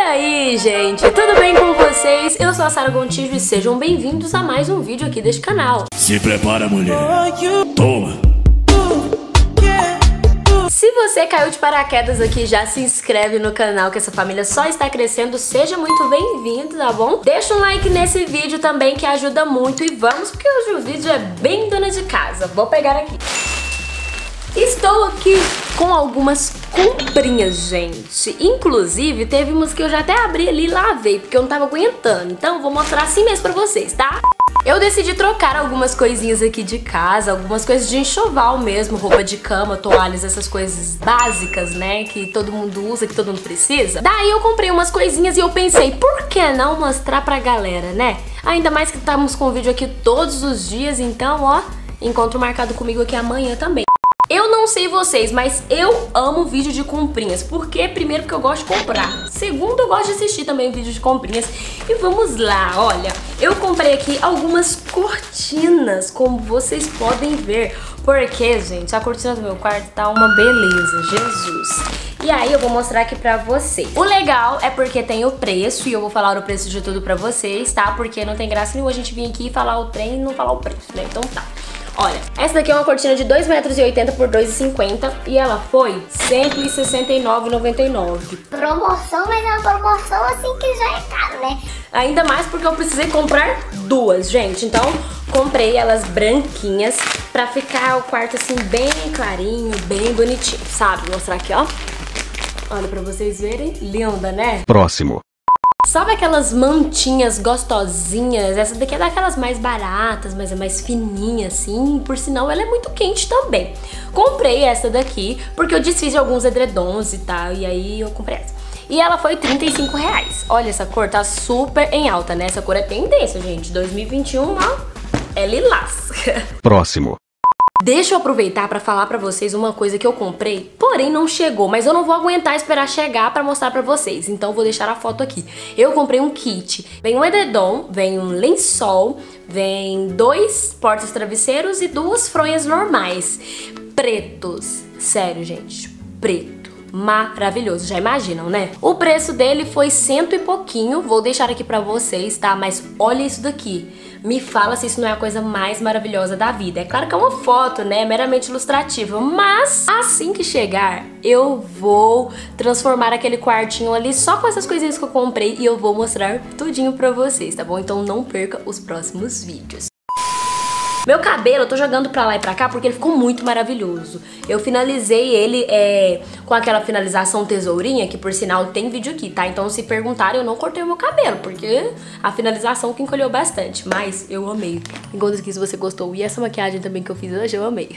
aí, gente, tudo bem com vocês? Eu sou a Sara Gontijo e sejam bem-vindos a mais um vídeo aqui deste canal. Se prepara, mulher. Toma. Se você caiu de paraquedas aqui, já se inscreve no canal que essa família só está crescendo. Seja muito bem-vindo, tá bom? Deixa um like nesse vídeo também que ajuda muito e vamos, porque hoje o vídeo é bem dona de casa. Vou pegar aqui. Estou aqui com algumas comprinhas, gente. Inclusive, teve umas que eu já até abri ali e lavei, porque eu não tava aguentando. Então, eu vou mostrar assim mesmo pra vocês, tá? Eu decidi trocar algumas coisinhas aqui de casa, algumas coisas de enxoval mesmo, roupa de cama, toalhas, essas coisas básicas, né, que todo mundo usa, que todo mundo precisa. Daí eu comprei umas coisinhas e eu pensei, por que não mostrar pra galera, né? Ainda mais que estamos com vídeo aqui todos os dias, então, ó, encontro marcado comigo aqui amanhã também. Eu não sei vocês, mas eu amo vídeo de comprinhas. Porque primeiro porque eu gosto de comprar. Segundo, eu gosto de assistir também vídeo de comprinhas. E vamos lá, olha. Eu comprei aqui algumas cortinas, como vocês podem ver. Porque, gente, a cortina do meu quarto tá uma beleza, Jesus. E aí eu vou mostrar aqui pra vocês. O legal é porque tem o preço e eu vou falar o preço de tudo pra vocês, tá? Porque não tem graça nenhuma a gente vir aqui e falar o trem e não falar o preço, né? Então tá. Olha, essa daqui é uma cortina de 2,80 m por 2,50 m e ela foi R$ 169,99. Promoção, mas é uma promoção assim que já é caro, né? Ainda mais porque eu precisei comprar duas, gente. Então, comprei elas branquinhas pra ficar o quarto assim bem clarinho, bem bonitinho, sabe? Vou mostrar aqui, ó. Olha pra vocês verem. Linda, né? Próximo. Sabe aquelas mantinhas gostosinhas? Essa daqui é daquelas mais baratas, mas é mais fininha assim. Por sinal, ela é muito quente também. Comprei essa daqui porque eu desfiz de alguns edredons e tal. E aí eu comprei essa. E ela foi R$35. Olha, essa cor tá super em alta, né? Essa cor é tendência, gente. 2021, ó, é lilás. Próximo. Deixa eu aproveitar pra falar pra vocês uma coisa que eu comprei, porém não chegou, mas eu não vou aguentar esperar chegar pra mostrar pra vocês, então vou deixar a foto aqui. Eu comprei um kit, vem um edredom, vem um lençol, vem 2 portas-travesseiros e 2 fronhas normais, pretos, sério gente, preto. Maravilhoso, já imaginam, né? O preço dele foi 100 e pouquinho, vou deixar aqui pra vocês, tá? Mas olha isso daqui, me fala se isso não é a coisa mais maravilhosa da vida. É claro que é uma foto, né? Meramente ilustrativa, mas assim que chegar, eu vou transformar aquele quartinho ali só com essas coisinhas que eu comprei e eu vou mostrar tudinho pra vocês, tá bom? Então não perca os próximos vídeos. Meu cabelo, eu tô jogando pra lá e pra cá porque ele ficou muito maravilhoso. Eu finalizei ele com aquela finalização tesourinha, que por sinal tem vídeo aqui, tá? Então se perguntarem, eu não cortei o meu cabelo, porque a finalização que encolheu bastante. Mas eu amei. Enquanto aqui, se você gostou. E essa maquiagem também que eu fiz hoje, eu amei.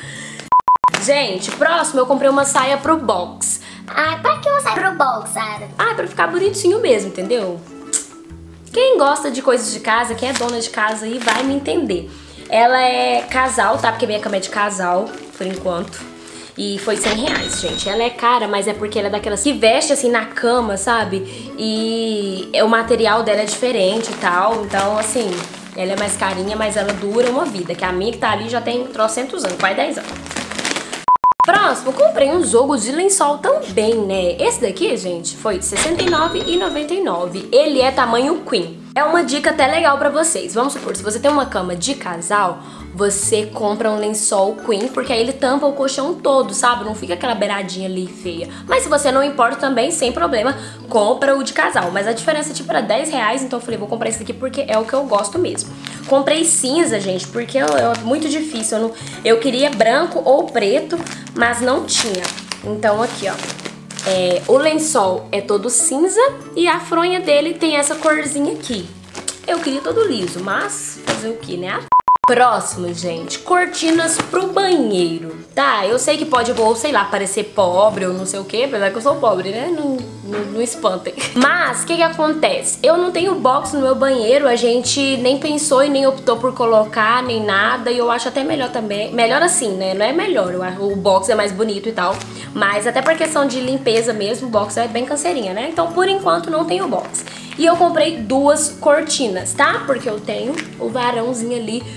Gente, próximo eu comprei uma saia pro box. Ah, pra que uma saia pro box, Sara? Ah, pra ficar bonitinho mesmo, entendeu? Quem gosta de coisas de casa, quem é dona de casa aí, vai me entender. Ela é casal, tá? Porque minha cama é de casal, por enquanto. E foi R$100, gente. Ela é cara, mas é porque ela é daquelas que veste assim na cama, sabe? E o material dela é diferente e tal. Então, assim, ela é mais carinha, mas ela dura uma vida. Que a minha que tá ali já tem trocentos anos, quase 10 anos. Próximo, eu comprei um jogo de lençol também, né? Esse daqui, gente, foi R$ 69,99. Ele é tamanho queen. É uma dica até legal pra vocês. Vamos supor, se você tem uma cama de casal, você compra um lençol queen, porque aí ele tampa o colchão todo, sabe? Não fica aquela beiradinha ali feia. Mas se você não importa também, sem problema, compra o de casal. Mas a diferença tipo era R$10, então eu falei, vou comprar esse daqui porque é o que eu gosto mesmo. Comprei cinza, gente, porque é muito difícil. Eu queria branco ou preto, mas não tinha. Então aqui, ó. O lençol é todo cinza e a fronha dele tem essa corzinha aqui. Eu queria todo liso, mas fazer o que, né? Próximo, gente, cortinas pro banheiro. Tá, eu sei que pode, ou sei lá, parecer pobre ou não sei o que, apesar que eu sou pobre, né? Não espantem. Mas, o que acontece? Eu não tenho box no meu banheiro, a gente nem pensou e nem optou por colocar, nem nada. E eu acho até melhor também, melhor assim, né? Não é melhor, eu acho, o box é mais bonito e tal. Mas até por questão de limpeza mesmo, o box é bem canseirinha, né? Então, por enquanto, não tenho box. E eu comprei 2 cortinas, tá? Porque eu tenho o varãozinho ali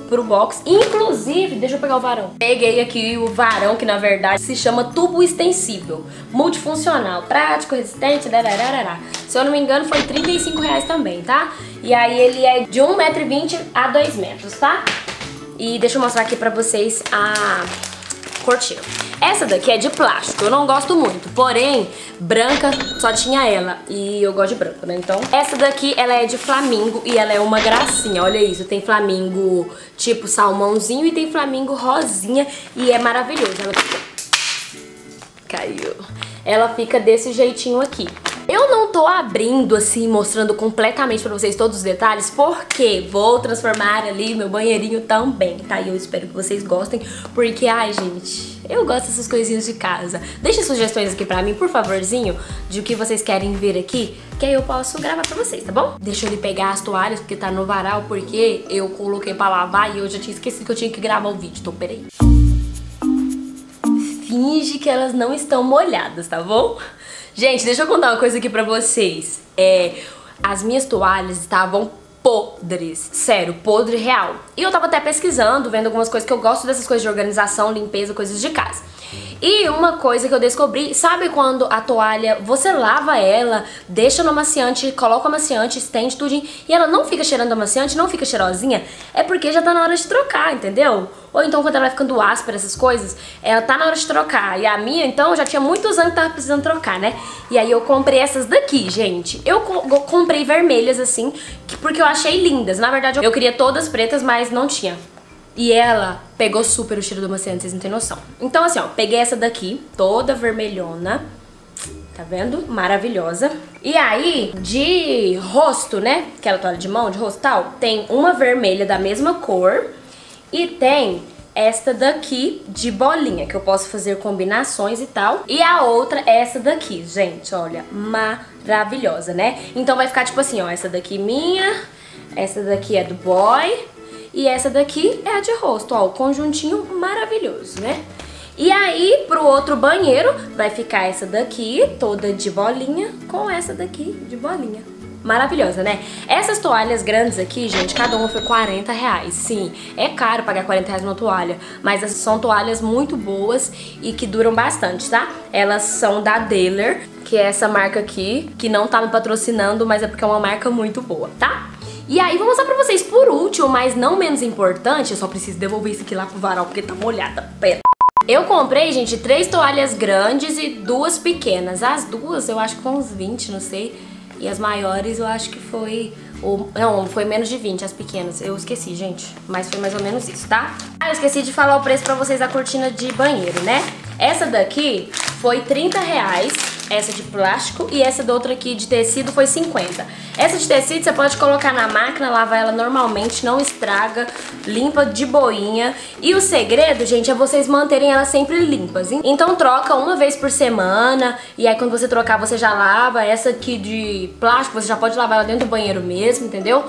pro box. Inclusive, deixa eu pegar o varão. Peguei aqui o varão, que na verdade se chama tubo extensível, multifuncional, prático, resistente, darararará. Se eu não me engano foi R$35 também, tá? E aí ele é de 1,20 m a 2 metros, tá? E deixa eu mostrar aqui pra vocês a cortina. Essa daqui é de plástico, eu não gosto muito, porém, branca só tinha ela, e eu gosto de branco, né, então. Essa daqui, ela é de flamingo e ela é uma gracinha, olha isso, tem flamingo tipo salmãozinho e tem flamingo rosinha e é maravilhoso. Ela fica... Caiu. Ela fica desse jeitinho aqui. Eu não tô abrindo assim, mostrando completamente pra vocês todos os detalhes, porque vou transformar ali meu banheirinho também, tá? E eu espero que vocês gostem, porque, ai, gente, eu gosto dessas coisinhas de casa. Deixem sugestões aqui pra mim, por favorzinho, de o que vocês querem ver aqui, que aí eu posso gravar pra vocês, tá bom? Deixa eu ali pegar as toalhas, porque tá no varal, porque eu coloquei pra lavar e eu já tinha esquecido que eu tinha que gravar o vídeo, então peraí. Finge que elas não estão molhadas, tá bom? Gente, deixa eu contar uma coisa aqui pra vocês. As minhas toalhas estavam podres, sério, podre real. E eu tava até pesquisando, vendo algumas coisas que eu gosto dessas coisas de organização, limpeza, coisas de casa. E uma coisa que eu descobri, sabe quando a toalha, você lava ela, deixa no amaciante, coloca o amaciante, estende tudinho, e ela não fica cheirando amaciante, não fica cheirosinha? É porque já tá na hora de trocar, entendeu? Ou então quando ela vai ficando áspera, essas coisas, ela tá na hora de trocar. E a minha, então, já tinha muitos anos que tava precisando trocar, né? E aí eu comprei essas daqui, gente. Eu comprei vermelhas, assim, porque eu achei lindas. Na verdade, eu queria todas pretas, mas não tinha. E ela pegou super o cheiro do amaciante, vocês não tem noção. Então assim, ó, peguei essa daqui, toda vermelhona. Tá vendo? Maravilhosa. E aí, de rosto, né? Aquela toalha de mão, de rosto e tal, tem uma vermelha da mesma cor. E tem esta daqui de bolinha, que eu posso fazer combinações e tal. E a outra é essa daqui, gente, olha, maravilhosa, né? Então vai ficar tipo assim, ó, essa daqui minha, essa daqui é do boy e essa daqui é a de rosto, ó, o conjuntinho maravilhoso, né? E aí, pro outro banheiro, vai ficar essa daqui, toda de bolinha, com essa daqui de bolinha. Maravilhosa, né? Essas toalhas grandes aqui, gente, cada uma foi R$40. Sim, é caro pagar R$40 numa toalha, mas essas são toalhas muito boas e que duram bastante, tá? Elas são da Daler, que é essa marca aqui, que não tá me patrocinando, mas é porque é uma marca muito boa, tá? E aí, vou mostrar pra vocês, por último, mas não menos importante, eu só preciso devolver isso aqui lá pro varal, porque tá molhada, pera. Eu comprei, gente, 3 toalhas grandes e 2 pequenas. As duas, eu acho que foi uns 20, não sei. E as maiores, eu acho que foi... Não, foi menos de 20, as pequenas. Eu esqueci, gente. Mas foi mais ou menos isso, tá? Ah, eu esqueci de falar o preço pra vocês da cortina de banheiro, né? Essa daqui foi R$30, essa de plástico, e essa da outra aqui de tecido foi 50. Essa de tecido você pode colocar na máquina, lavar ela normalmente, não estraga, limpa de boinha. E o segredo, gente, é vocês manterem elas sempre limpas, hein? Então troca uma vez por semana, e aí quando você trocar você já lava. Essa aqui de plástico você já pode lavar ela dentro do banheiro mesmo, entendeu?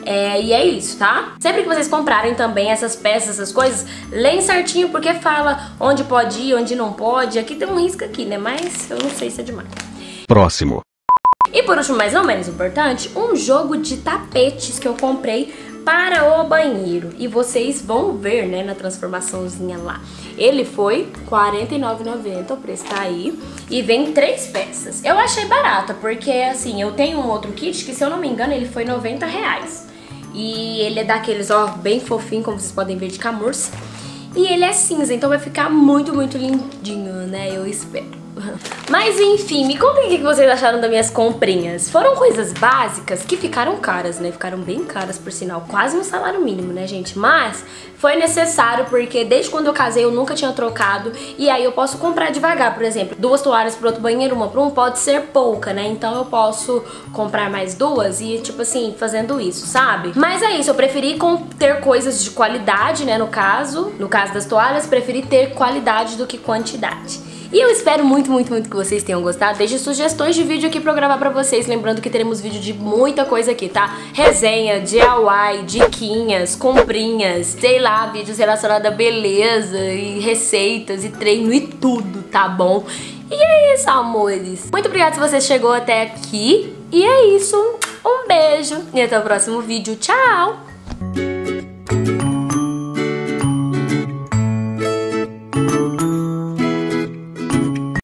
E é isso, tá? Sempre que vocês comprarem também essas peças, essas coisas, leem certinho, porque fala onde pode ir, onde não pode. Aqui tem um risco aqui, né? Mas eu não sei se é demais. Próximo. E por último, mas não menos importante, um jogo de tapetes que eu comprei para o banheiro. E vocês vão ver, né, na transformaçãozinha lá. Ele foi R$49,90, o preço tá aí. E vem 3 peças. Eu achei barata, porque assim, eu tenho um outro kit que, se eu não me engano, ele foi R$90. E ele é daqueles, ó, bem fofinho, como vocês podem ver, de camurça. E ele é cinza, então vai ficar muito, muito lindinho, né? Eu espero. Mas enfim, me contem o que vocês acharam das minhas comprinhas. Foram coisas básicas que ficaram caras, né? Ficaram bem caras, por sinal. Quase um salário mínimo, né, gente? Mas foi necessário, porque desde quando eu casei eu nunca tinha trocado. E aí eu posso comprar devagar, por exemplo, 2 toalhas pro outro banheiro, uma pro um, pode ser pouca, né? Então eu posso comprar mais 2 e, tipo assim, fazendo isso, sabe? Mas é isso, eu preferi ter coisas de qualidade, né, no caso das toalhas, preferi ter qualidade do que quantidade. E eu espero muito, muito, muito que vocês tenham gostado. Deixe sugestões de vídeo aqui pra eu gravar pra vocês. Lembrando que teremos vídeo de muita coisa aqui, tá? Resenha, DIY, diquinhas, comprinhas, sei lá, vídeos relacionados a beleza e receitas e treino e tudo, tá bom? E é isso, amores. Muito obrigada se você chegou até aqui. E é isso. Um beijo e até o próximo vídeo. Tchau!